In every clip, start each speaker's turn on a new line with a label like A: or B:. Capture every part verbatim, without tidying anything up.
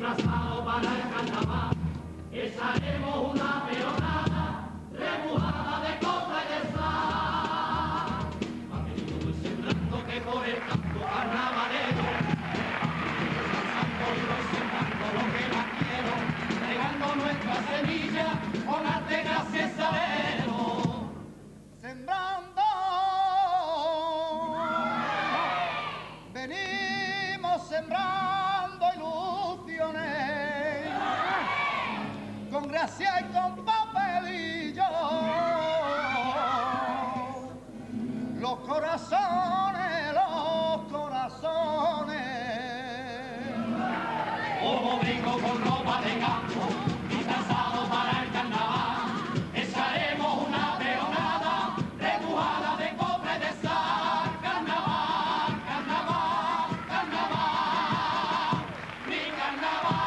A: disfrazado para el carnaval, echaremos una peonada remojada de costa y de sal. Ha venido muy sembrando que por el campo carnavalero, danzando y voy sembrando lo que más quiero, regando nuestra semilla con arte, gracia y salero.
B: Sembrando, venimos sembrando ilusiones, con gracia y con papelillo, los corazones, los corazones.
A: Como vengo con ropa de campo, disfrazado para el carnaval, echaremos una peonada remojada de cobre y de sal. Carnaval, carnaval, carnaval, mi carnaval.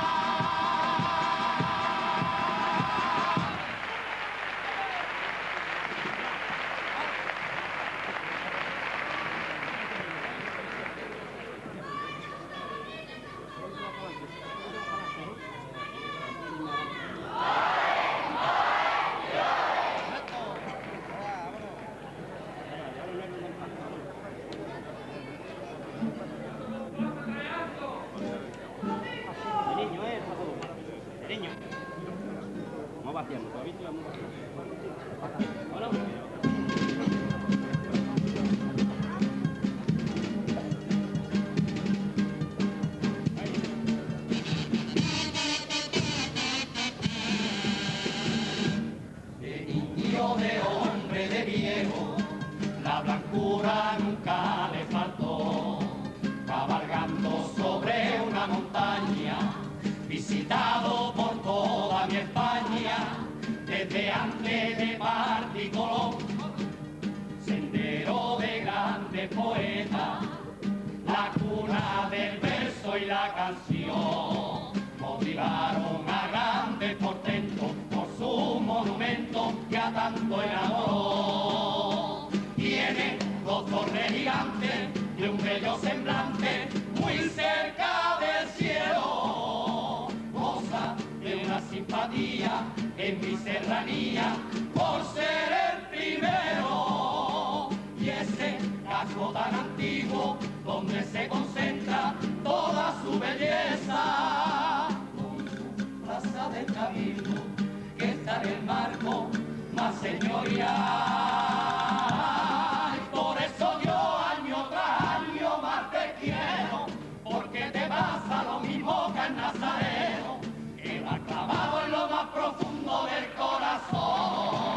A: De niño, de hombre, de viejo, la blancura nunca le faltó. Cabalgando sobre una montaña, visitado por toda mi España, desde antes de Martí Colón, sendero de grandes poetas, la cuna del verso y la canción, motivaron a grandes portentos por su monumento que a tanto enamoró. Tiene dos torres gigantes y un bello semblante muy cerca del cielo, goza de una simpatía en mi serranía por ser el primero. Y ese casco tan antiguo donde se concentra toda su belleza, con su plaza del cabildo que está en el marco más señorial. Por eso yo año tras año más te quiero, porque te pasa lo mismo que al nazareno, que va clavado en lo más profundo del corazón.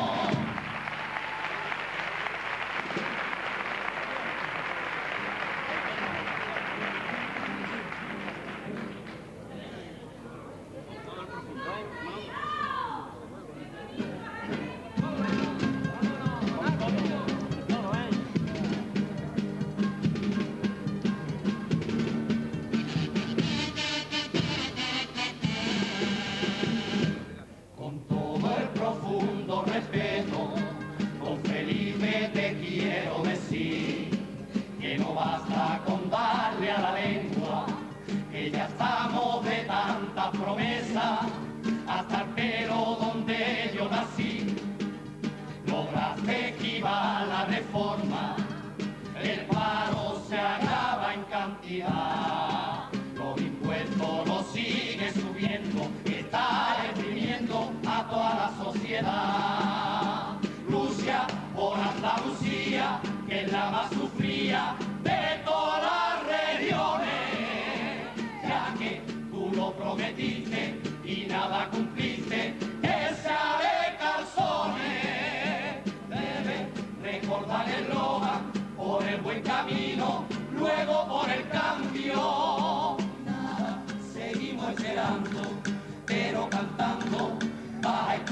A: Con todo el profundo respeto, con Felipe te quiero decir que no basta con darle a la lengua, que ya estamos de tantas promesas, hasta el pelo donde yo nací. Lograste esquivar la reforma, el paro se agrava en cantidad, los impuestos los sigue subiendo, está deprimiendo a toda la sociedad. Lucha por Andalucía, que es la más sufrida de todas las regiones, ya que tú lo prometiste y nada cumpliste, que sea de calzones. Debes recordar el Logan por el buen camino, luego por el cambio. Nada, seguimos esperando, pero cantando vas a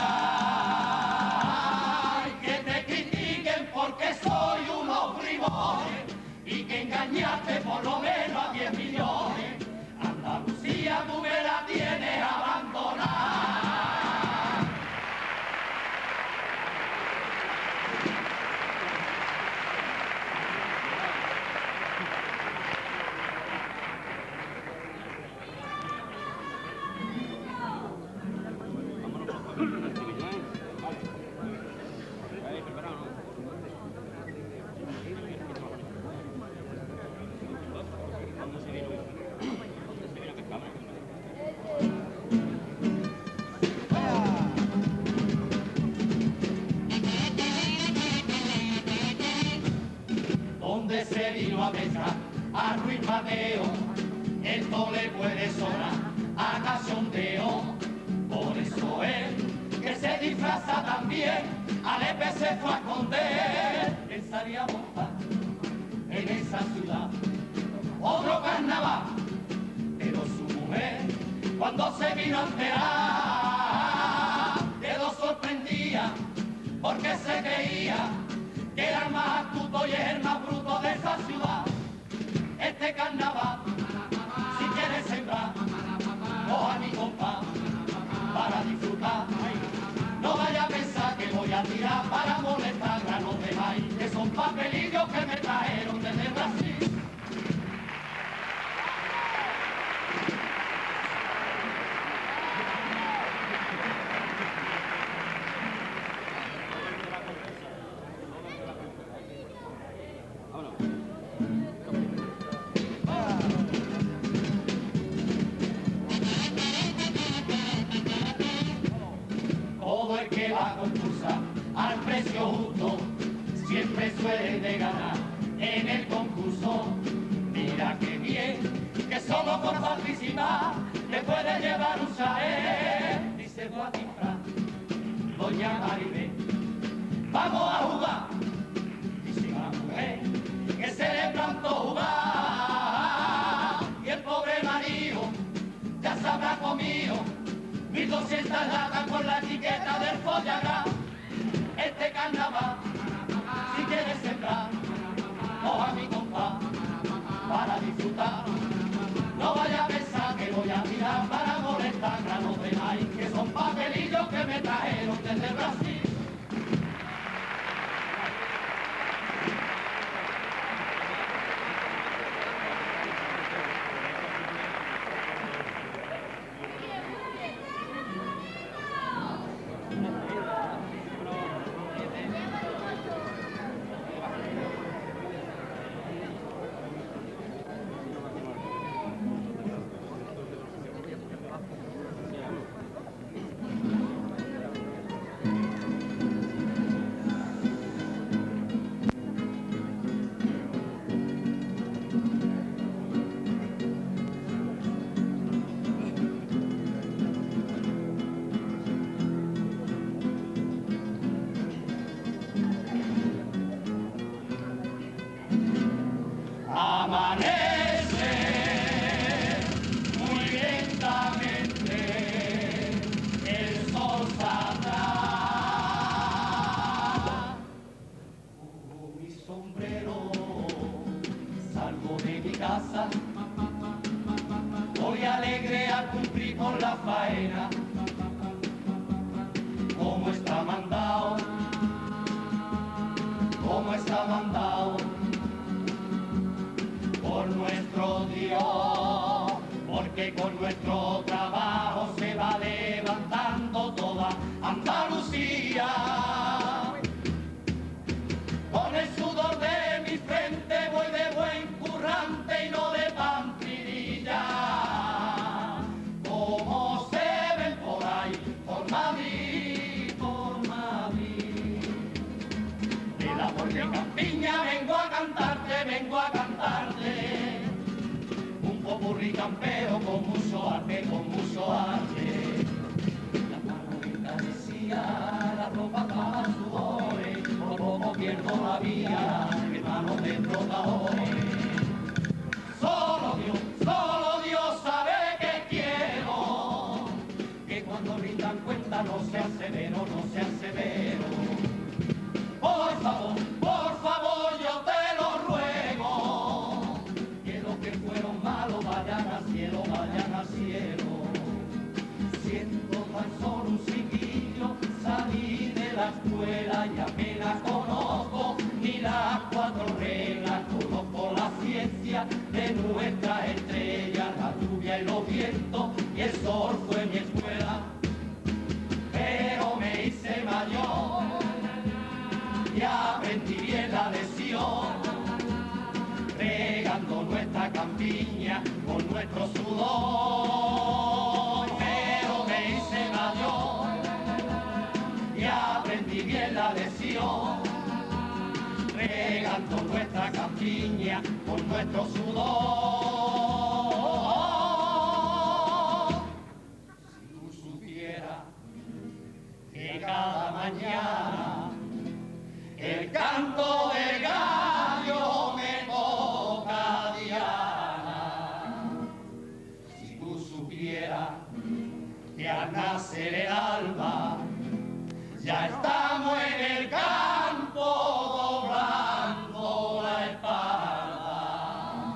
A: escuchar. Que te critiquen porque soy unos bribones y que engañaste por lo menos a diez millones. Andalucía tú me la tienes abandonada. no apecha a Ruiz Mateo, esto le puede sonar a cachondeo. Por eso él, que se disfraza también, al E P se fue a esconder. Pensaría montar en esa ciudad otro carnaval, pero su mujer, cuando se vino a enterar, quedó sorprendida porque se creía que era el más astuto y es el más bruto de esa ciudad. Este carnaval, si quieres sembrar, coja mi compa para disfrutar. No vaya a pensar que voy a tirar para molestar granos de maíz, que son papelillos que me trajeron desde Brasil. Todo el que va a concursar al precio justo siempre suele de ganar en el concurso. Mira qué bien, que solo por participar te puede llevar un chalet. Dice Guatifra, doña Maribel, vamos a jugar. Dice la mujer que se le plantó jugar y el pobre marido ya se habrá comido mil doscientas latas con la etiqueta del Follagrán. Este carnaval, si quieres sembrar, coja mi compa para disfrutar. No vaya a pensar que voy a tirar para molestar granos de maíz, que son papelillos que me trajeron desde Brasil. Amanece muy lentamente, el sol saldrá. Uh, mi sombrero, salgo de mi casa, voy alegre a cumplir con la faena. Como está mandado, como está mandado por nuestro Dios, porque con nuestro trabajo se va levantando toda Andalucía. Con el sudor de mi frente voy de buen currante y no de pamplirilla. Como se ven por ahí, por Madrid, por Madrid. De la Puerta Campiña vengo a cantarte, vengo a cantarte un popurrí campero con mucho arte, con mucho arte. La mano encarecía, la ropa para sudores, por poco pierdo la vía, hermano de trotadores. Solo Dios, solo Dios sabe que quiero, que cuando rindan cuenta no sean severo, no sean severo. Por favor, por favor, yo te lo ruego, que los que fueron malos vayan al cielo, vayan al cielo. Siento tan solo un chiquillo, salí de la escuela y apenas conozco ni las cuatro reglas, conozco la ciencia de nuestra estrella, la lluvia y los vientos, y el sol fue mi escuela. Pero me hice mayor y aprendí bien la lección, regando nuestra campiña con nuestro sudor. Pero me hice mayor y aprendí bien la lección, regando nuestra campiña con nuestro sudor. Si tú supieras que cada mañana el canto del gallo me toca diana, si tú supieras que al nacer el alba ya estamos en el campo doblando la espalda,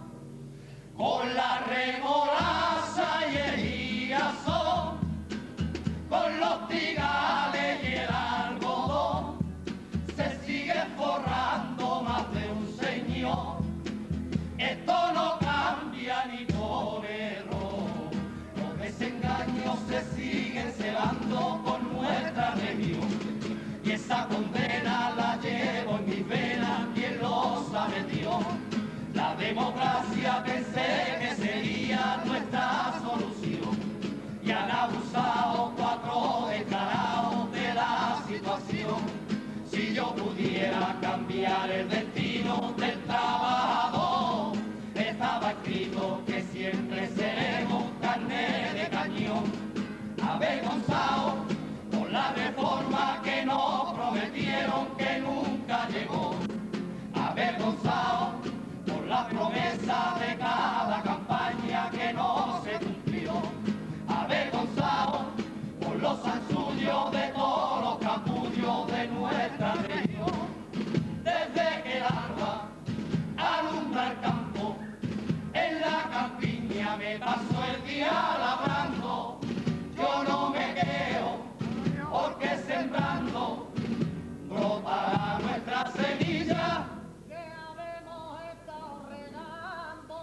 A: con la remolacha y el girasol, con los tigales y el algodón, se sigue forrando más de un señor. Esto no cambia ni con error, los desengaños se siguen cebando con nuestra región, y esa condena la llevo en mis venas, quien lo sabe Dios. La democracia pensé que sería nuestra solución, y han abusado cuatro declarados de la situación. Si yo pudiera cambiar el destino del trabajador, estaba escrito que siempre seremos carne de cañón, avergonzados por la reforma que nos prometieron que nunca llegó, avergonzados por la promesa de cada campaña que no se cumplió, avergonzados por los ansullos de todos los capullos de nuestra región. Desde que el alba alumbra el campo, en la campiña me paso el día labrando. Yo no me quejo, porque sembrando brotará nuestra semilla que habemos estado regando.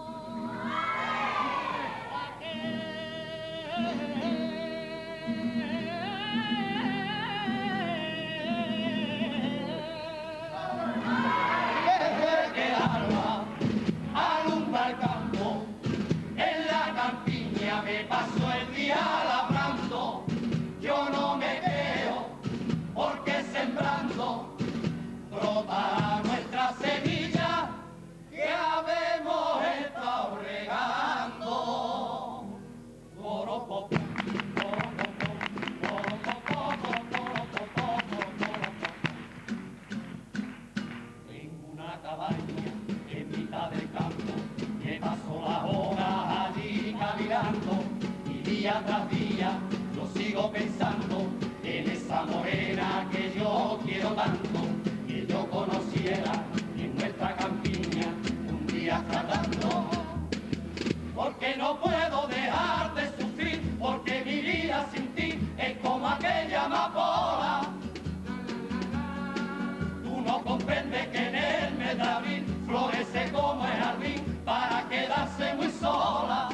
A: Desde que el alba alumbra el campo, en la campiña me paso el día labrando. Yo no me quejo, porque sembrando brotará nuestra semilla que habemos estado regando. Goropopo, goropopo, goropopo, goropopo, goropopo. Tengo una cabaña en mitad del campo, que paso las horas allí caminando, y día tras día yo sigo pensando en esa morena que yo quiero tanto, que yo conociera en nuestra campiña un día tratando. Porque no puedo dejar de sufrir, porque mi vida sin ti es como aquella amapola. Tú no comprendes que en el mes de abril florece como el jardín para quedarse muy sola.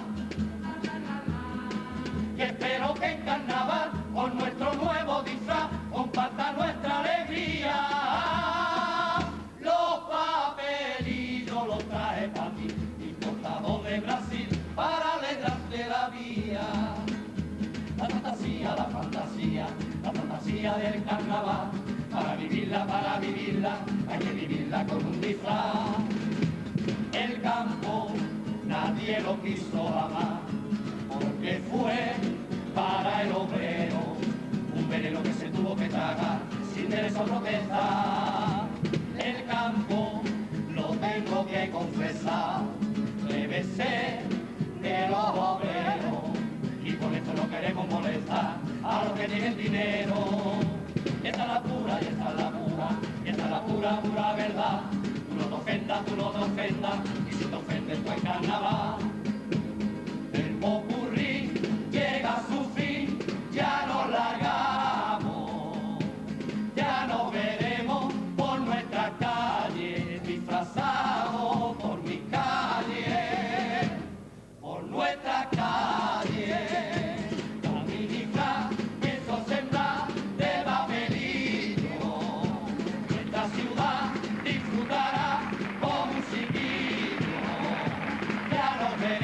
A: Y espero que en carnaval, con nuestro nuevo disfraz, comparta nuestra alegría. Los papelillos los traje para ti, importados de Brasil, para alegrarte la vida. La fantasía, la fantasía, la fantasía del carnaval, para vivirla, para vivirla, hay que vivirla con un disfraz. El campo nadie lo quiso amar, porque fue para el obrero un veneno que se tuvo que tragar sin derecho a protestar. El campo, lo tengo que confesar, debe ser de los obreros, y por eso no queremos molestar a los que tienen dinero. Esta es la pura, y esta es la pura, y esta es la pura, pura verdad. Tú no te ofendas, tú no te ofendas, y si te ofendes pues carnaval. El popurrí llega a su fin, ya nos largamos, ya nos veremos por nuestras calles, disfrazados por mis calles, por nuestras calles. Con mi disfraz pienso sembrar de papelillo, nuestra ciudad disfrutará como un chiquillo, ya nos veremos.